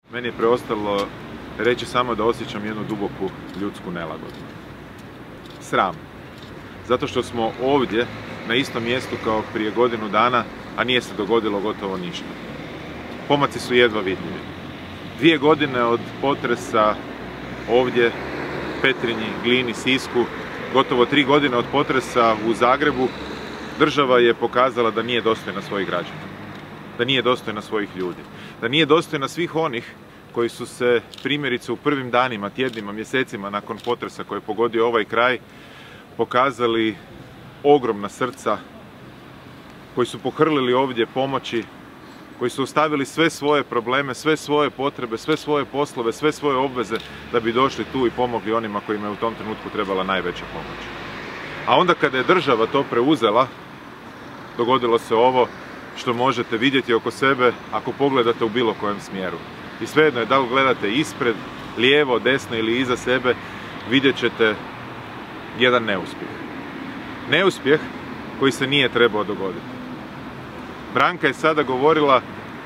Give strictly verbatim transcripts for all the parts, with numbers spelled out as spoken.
Meni je preostalo reći samo da osjećam jednu duboku ljudsku nelagodu. Sram. Zato što smo ovdje na istom mjestu kao prije godinu dana, a nije se dogodilo gotovo ništa. Pomaci su jedva vidljivi. Dvije godine od potresa ovdje, Petrinji, Glini, Sisku, gotovo tri godine od potresa u Zagrebu, država je pokazala da nije dostojna svojih građana, da nije dostojna svojih ljudi, da nije dostojna svih onih koji su se primjerice u prvim danima, tjednima, mjesecima nakon potresa koji je pogodio ovaj kraj pokazali ogromna srca, koji su pohrlili ovdje pomoći, koji su ostavili sve svoje probleme, sve svoje potrebe, sve svoje poslove, sve svoje obveze da bi došli tu i pomogli onima kojima je u tom trenutku trebala najveća pomoć. A onda kada je država to preuzela, dogodilo se ovo što možete vidjeti oko sebe ako pogledate u bilo kojem smjeru. I svejedno je da li gledate ispred, lijevo, desno ili iza sebe, vidjet ćete jedan neuspjeh. Neuspjeh koji se nije trebao dogoditi. Branka je sada govorila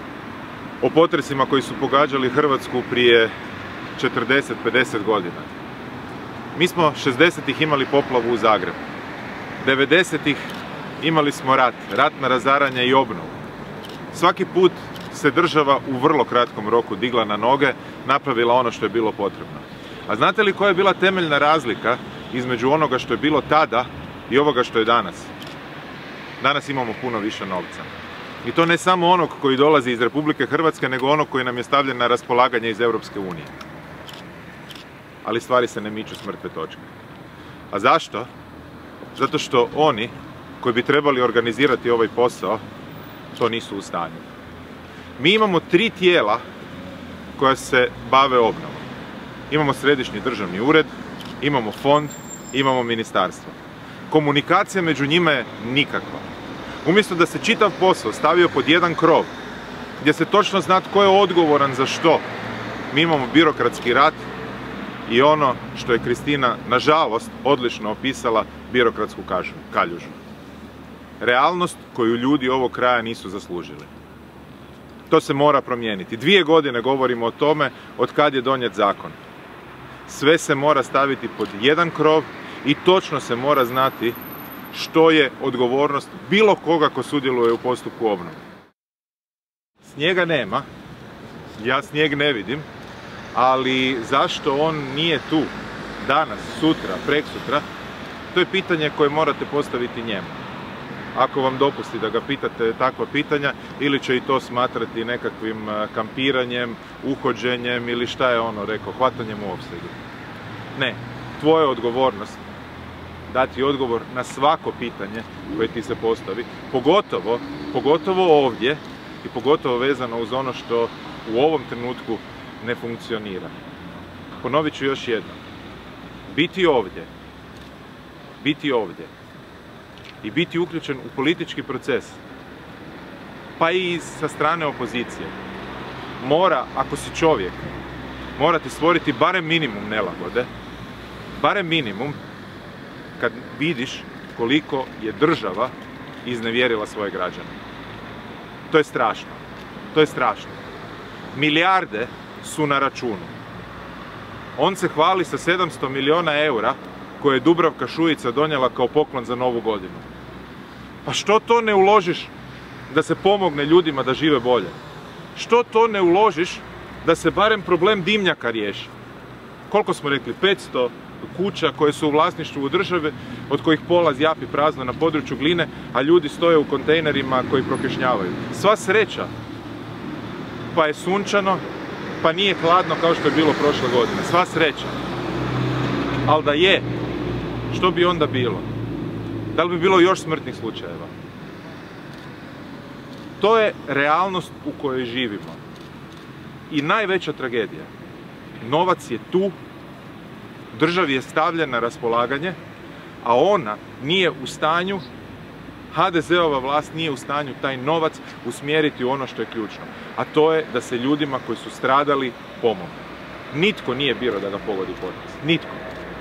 o potresima koji su pogađali Hrvatsku prije četrdeset pedeset godina. Mi smo šezdesetih imali poplavu u Zagrebu. devedesetih imali smo rat, ratna razaranja i obnovu. Svaki put se država u vrlo kratkom roku digla na noge, napravila ono što je bilo potrebno. A znate li koja je bila temeljna razlika između onoga što je bilo tada i ovoga što je danas? Danas imamo puno više novca. I to ne samo onog koji dolazi iz Republike Hrvatske, nego onog koji nam je stavljen na raspolaganje iz Europske unije. Ali stvari se ne miču s mrtve točke. A zašto? Zato što oni koji bi trebali organizirati ovaj posao, to nisu u stanju. Mi imamo tri tijela koja se bave obnovom. Imamo Središnji državni ured, imamo fond, imamo ministarstvo. Komunikacija među njima je nikakva. Umjesto da se čitav posao stavio pod jedan krov, gdje se točno zna tko je odgovoran za što, mi imamo birokratski rat i ono što je Kristina, nažalost, odlično opisala, birokratsku kaljužu. Realnost koju ljudi ovog kraja nisu zaslužili. To se mora promijeniti. Dvije godine govorimo o tome od kad je donijet zakon. Sve se mora staviti pod jedan krov i točno se mora znati što je odgovornost bilo koga ko sudjeluje u postupku obnove. Snijega nema, ja snijeg ne vidim, ali zašto on nije tu danas, sutra, preksutra, to je pitanje koje morate postaviti njemu. Ako vam dopusti da ga pitate takva pitanja, ili će i to smatrati nekakvim kampiranjem, uhođenjem ili šta je ono rekao, hvatanjem u opsegu. Ne, tvoja je odgovornost dati odgovor na svako pitanje koje ti se postavi, pogotovo, pogotovo ovdje i pogotovo vezano uz ono što u ovom trenutku ne funkcionira. Ponovit ću još jednom. Biti ovdje, biti ovdje i biti uključen u politički proces, pa i sa strane opozicije, mora, ako si čovjek, morate stvoriti barem minimum nelagode, barem minimum kad vidiš koliko je država iznevjerila svoje građane. To je strašno. To je strašno. Milijarde su na računu. On se hvali sa sedamsto milijuna eura koje je Dubravka Šuica donijela kao poklon za novu godinu. Pa što to ne uložiš da se pomogne ljudima da žive bolje? Što to ne uložiš da se barem problem dimnjaka riješi? Koliko smo rekli? petsto kuća koje su u vlasništvu države, od kojih pola zjapi prazno na području Gline, a ljudi stoje u kontejnerima koji prokišnjavaju. Sva sreća, pa je sunčano, pa nije hladno kao što je bilo prošle godine. Sva sreća. Ali da je, što bi onda bilo? Da li bi bilo još smrtnih slučajeva? To je realnost u kojoj živimo. I najveća tragedija. Novac je tu, državi je stavljen na raspolaganje, a ona nije u stanju, ha de ze ova vlast nije u stanju taj novac usmjeriti u ono što je ključno. A to je da se ljudima koji su stradali pomogne. Nitko nije birao da ga pogodi potres. Nitko.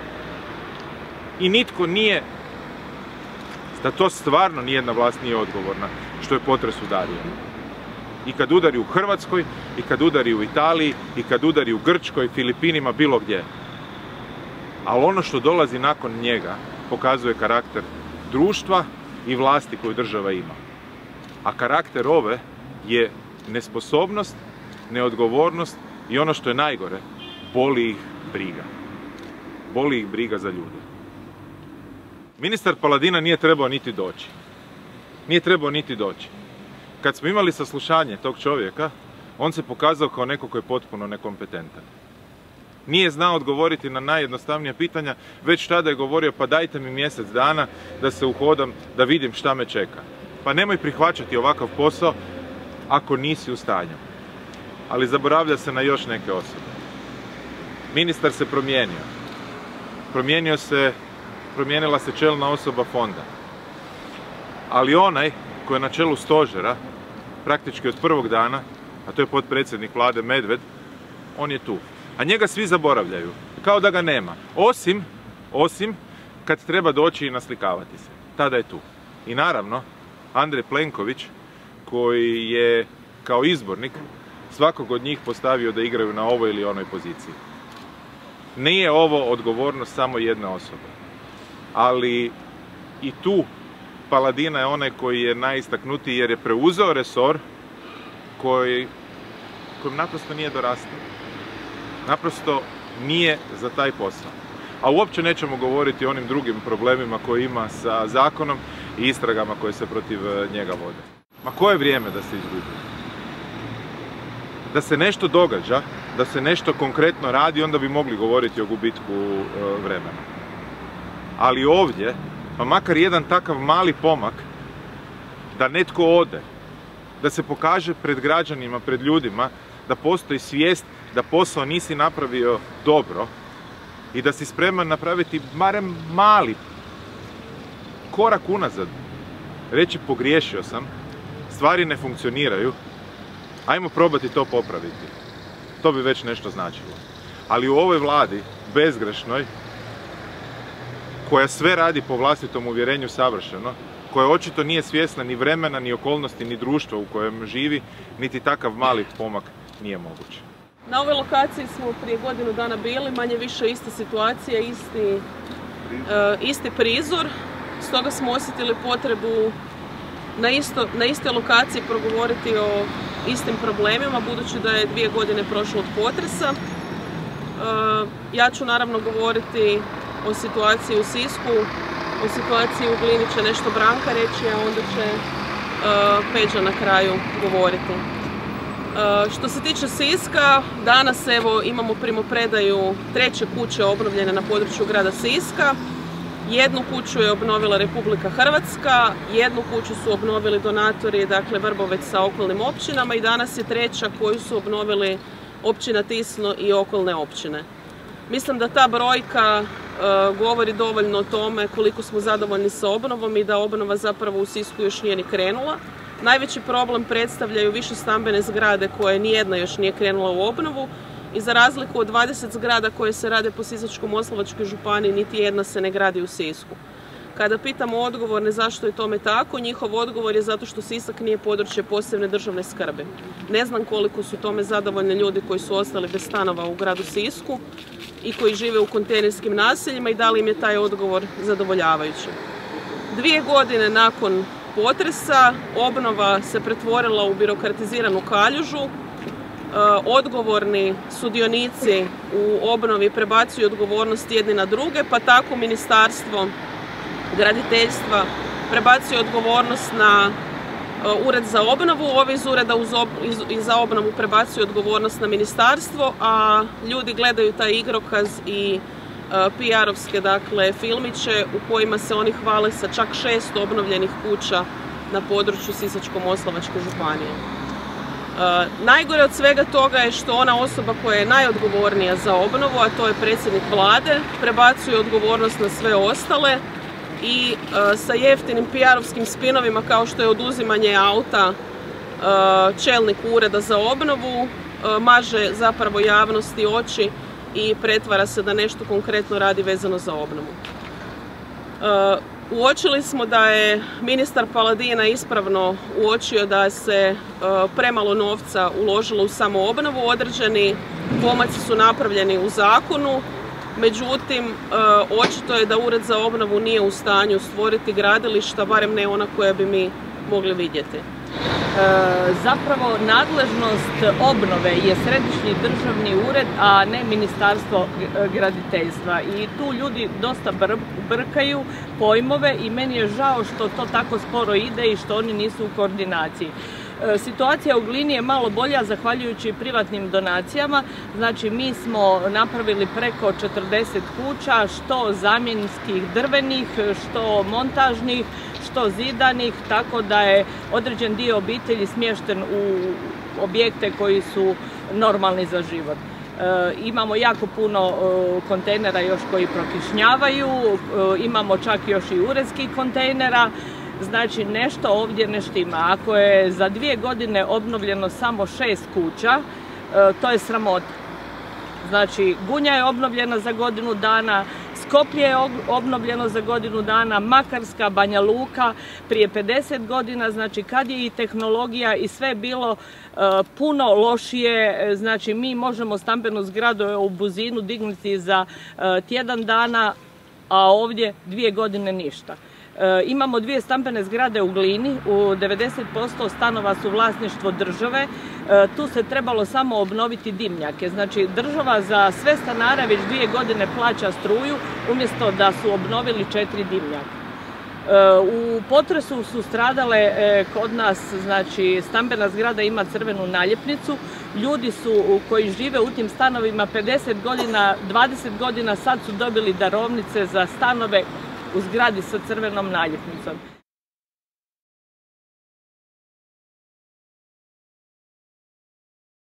I nitko nije, da to stvarno nijedna vlast nije odgovorna što je potres udario. I kad udari u Hrvatskoj, i kad udari u Italiji, i kad udari u Grčkoj, Filipinima, bilo gdje. Ali ono što dolazi nakon njega pokazuje karakter društva i vlasti koju država ima. A karakter ove je nesposobnost, neodgovornost i ono što je najgore, boli ih briga. Boli ih briga za ljude. Ministar Paladina nije trebao niti doći. Nije trebao niti doći. Kad smo imali saslušanje tog čovjeka, on se pokazao kao neko koji je potpuno nekompetentan. Nije znao odgovoriti na najjednostavnija pitanja, već tada je govorio pa dajte mi mjesec dana da se uhodam, da vidim šta me čeka. Pa nemoj prihvaćati ovakav posao ako nisi u stanju. Ali zaboravlja se na još neke osobe. Ministar se promijenio. Promijenio se, promijenila se čelna osoba fonda. Ali onaj koji je na čelu stožera, praktički od prvog dana, a to je potpredsjednik Vlade Medved, on je tu. A njega svi zaboravljaju, kao da ga nema. Osim, osim kad treba doći i naslikavati se. Tada je tu. I naravno, Andrej Plenković, koji je kao izbornik svakog od njih postavio da igraju na ovoj ili onoj poziciji. Nije ovo odgovornost samo jedne osobe. Ali i tu Paladina je onaj koji je najistaknutiji jer je preuzeo resor koji, kojim naprosto nije dorastao. Naprosto nije za taj posao. A uopće nećemo govoriti o onim drugim problemima koje ima sa zakonom i istragama koje se protiv njega vode. Ma koje je vrijeme da se izgubi? Da se nešto događa, da se nešto konkretno radi, onda bi mogli govoriti o gubitku vremena. Ali ovdje, pa makar jedan takav mali pomak, da netko ode, da se pokaže pred građanima, pred ljudima, da postoji svijest da posao nisi napravio dobro i da si spreman napraviti barem mali korak unazad. Reći pogriješio sam, stvari ne funkcioniraju, ajmo probati to popraviti. To bi već nešto značilo. Ali u ovoj Vladi, bezgrešnoj, koja sve radi po vlastitom uvjerenju savršeno, koja očito nije svjesna ni vremena, ni okolnosti, ni društva u kojem živi, niti takav mali pomak nije moguć. Na ovoj lokaciji smo prije godinu dana bili, manje više ista situacija, isti, uh, isti prizor, stoga smo osjetili potrebu na, isto, na istoj lokaciji progovoriti o istim problemima, budući da je dvije godine prošlo od potresa. Uh, ja ću naravno govoriti o situaciji u Sisku, o situaciji u Glini će nešto Branka reći, a onda će uh, Peđa na kraju govoriti. Uh, što se tiče Siska, danas evo imamo primopredaju treće kuće obnovljene na području grada Siska. Jednu kuću je obnovila Republika Hrvatska, jednu kuću su obnovili donatori, dakle Vrbovec sa okolnim općinama i danas je treća koju su obnovili općina Tisno i okolne općine. Mislim da ta brojka uh, govori dovoljno o tome koliko smo zadovoljni sa obnovom i da obnova zapravo u Sisku još nije ni krenula. Najveći problem predstavljaju više stambene zgrade koje nijedna još nije krenula u obnovu i za razliku od dvadeset zgrada koje se rade po Sisačko-moslavačkoj županiji, niti jedna se ne gradi u Sisku. Kada pitamo odgovorne zašto je tome tako, njihov odgovor je zato što Sisak nije područje posebne državne skrbi. Ne znam koliko su tome zadovoljni ljudi koji su ostali bez stanova u gradu Sisku i koji žive u kontejnerskim naseljima i da li im je taj odgovor zadovoljavajući. Dvije godine nakon potresa obnova se pretvorila u birokratiziranu kaljužu. Odgovorni sudionici u obnovi prebacuju odgovornost jedni na druge, pa tako Ministarstvo graditeljstva prebacuje odgovornost na Ured za obnovu, ovi iz Ureda za obnovu prebacuju odgovornost na ministarstvo, a ljudi gledaju taj igrokaz i P R-ovske dakle, filmiće u kojima se oni hvale sa čak šest obnovljenih kuća na području Sisačko-moslavačke županije. E, najgore od svega toga je što ona osoba koja je najodgovornija za obnovu, a to je predsjednik Vlade, prebacuje odgovornost na sve ostale i e, sa jeftinim P R-ovskim spinovima kao što je oduzimanje auta e, čelniku Ureda za obnovu, e, maže zapravo javnosti oči i pretvara se da nešto konkretno radi vezano za obnovu. Uočili smo da je ministar Paladina ispravno uočio da se premalo novca uložilo u samoobnovu, određeni pomaci su napravljeni u zakonu, međutim očito je da Ured za obnovu nije u stanju stvoriti gradilišta, barem ne ona koja bi mi mogli vidjeti. Zapravo nadležnost obnove je središnji državni ured, a ne Ministarstvo graditeljstva i tu ljudi dosta brkaju pojmove i meni je žao što to tako sporo ide i što oni nisu u koordinaciji. Situacija u Glini je malo bolja zahvaljujući privatnim donacijama, znači mi smo napravili preko četrdeset kuća, što zamjenskih drvenih, što montažnih, što zidanih, tako da je određen dio obitelji smješten u objekte koji su normalni za život. E, imamo jako puno e, kontejnera još koji prokišnjavaju, e, imamo čak još i uredskih kontejnera. Znači nešto ovdje ne štima. Ako je za dvije godine obnovljeno samo šest kuća, to je sramota. Znači Gunja je obnovljena za godinu dana, Skoplje je obnovljeno za godinu dana, Makarska, Banja Luka prije pedeset godina, znači kad je i tehnologija i sve bilo uh, puno lošije, znači mi možemo stambenu zgradu u Buzinu dignuti za uh, tjedan dana, a ovdje dvije godine ništa. E, imamo dvije stambene zgrade u Glini, u devedeset posto stanova su vlasništvo države, e, tu se trebalo samo obnoviti dimnjake. Znači država za sve stanare već dvije godine plaća struju umjesto da su obnovili četiri dimnjaka. E, u potresu su stradale e, kod nas, znači stambena zgrada ima crvenu naljepnicu, ljudi su koji žive u tim stanovima pedeset godina, dvadeset godina sad su dobili darovnice za stanove u zgradi sa crvenom naljepnicom.